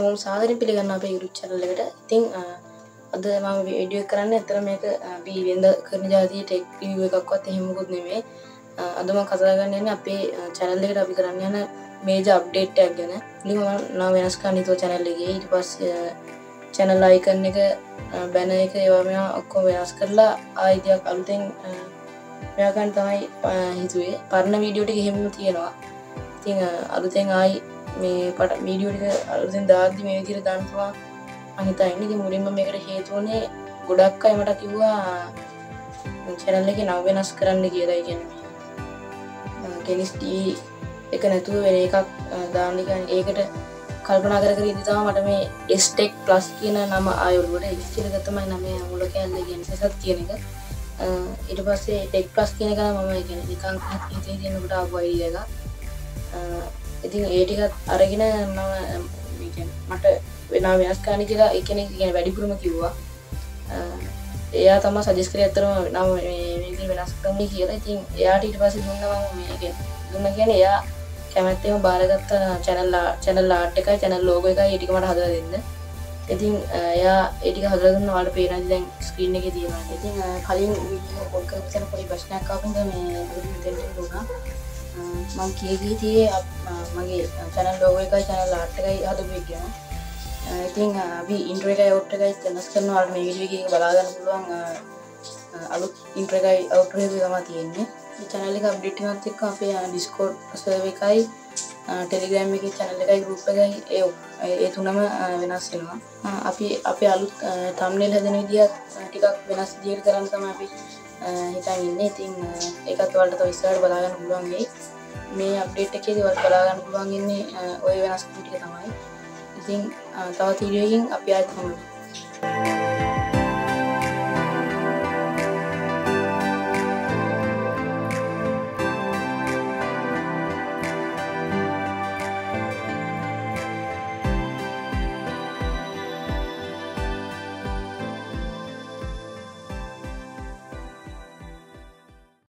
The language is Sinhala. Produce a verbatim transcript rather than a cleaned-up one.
හැමෝම සාදරයෙන් පිළිගන්නවා අපේ YouTube channel එකට. ඉතින් අද මම වීඩියෝ එක කරන්නේ අතන මේක අපි වෙනද කරන જાතියේ ටෙක් රිවිව් එකක්වත් එහෙම මොකුත් නෙමෙයි. අද මම කතා කරන්න යන්නේ අපේ channel එකට අපි කරන්න යන මේජර් අප්ඩේට් එකක් ගැන. ඉතින් මම නම වෙනස් කරන්න හිතුවා channel එකේ. ඊට පස්සේ channel icon එක banner එක ඒවා මේවා ඔක්කොම වෙනස් කරලා ආයිතියක් අලුතෙන් මෙයා ගන්න තමයි හිතුවේ. පරණ වීඩියෝ ටික එහෙමම තියෙනවා. ඉතින් අලුතෙන් ආයි මේ පට වීඩියෝ ටික අලුතෙන් දාද්දි මේ විදිහට දාන්න තමයි මම හිතන්නේ. ඉතින් මුලින්ම මේකට හේතු වුණේ ගොඩක් අය මට කිව්වා channel එකේ නම වෙනස් කරන්න කියලා. ඒ කියන්නේ කෙනිස් ටී එක නැතුව වෙන එකක් දාන්න කියන්නේ ඒකට කල්පනා කර කර ඉඳි තමයි මට මේ S-Tech Plus කියන නම ආයුරුවට ඉස්තිරක තමයි නම මුල කැලේ කියන්නේ සත් කියන එක. ඊට පස්සේ Tech Plus කියන එක නම් මම කියන්නේ නිකන් හිතේ තියෙනකොට ආපු අයිඩියා එකක්. ඉතින් ඒ ටිකත් අරගෙන මම මට වෙන වෙනස් කරන්න කියලා ඒ කෙනෙක් කියන්නේ වැඩිපුරම කිව්වා. එයා තමයි සජෙස්ට් කරේ අතරම නම් මේ විදිහට වෙනස් කරන්න කියලා. ඉතින් එයාට ඊට පස්සේ දුන්නා මම මේ දුන්නා කියන්නේ එයා කැමැත්තෙම බාරගත්ත channel channel art එකයි channel logo එකයි ඒ ටික මට හදලා දෙන්න. ඉතින් එයා ඒ ටික හදලා දුන්නා. ඔයාලට පේනවා දැන් screen එකේ තියෙනවා. ඉතින් කලින් වීඩියෝ පොඩ් කරපු තැන පොඩි ප්‍රශ්නයක් ආවම මේ දෙන්න දුන්නා. මම කිය කී තියේ මගේ channel logo එකයි channel art එකයි හදපු එක ගැන. ඉතින් අපි intro එකයි outro එකයි වෙනස් කරනවා. ඔයාලට මේ වීඩියෝ එකේ බලා ගන්න පුළුවන් අලුත් intro එකයි outro එකයි තමයි තියෙන්නේ. මේ channel එක අප්ඩේට් වෙනත් එක්ක අපේ Discord server එකයි Telegram එකේ channel එකයි group එකයි ඒ ඒ තුනම වෙනස් වෙනවා. අපි අපේ අලුත් thumbnail හදන විදිය ටිකක් වෙනස් විදියට කරන්න තමයි අපි හිතන් ඉන්නේ. ඉතින් ඒකත් ඔයාලට තව ඉස්සරහට බලා ගන්න පුළුවන් වෙයි. මේ අප්ඩේට් එකේදී ඔයාලට බලා ගන්න පුළුවන් ඉන්නේ ওই වෙනස් ටික තමයි. ඉතින් තවත් වීඩියෝ එකකින් අපි ආයෙත් හමුවෙමු.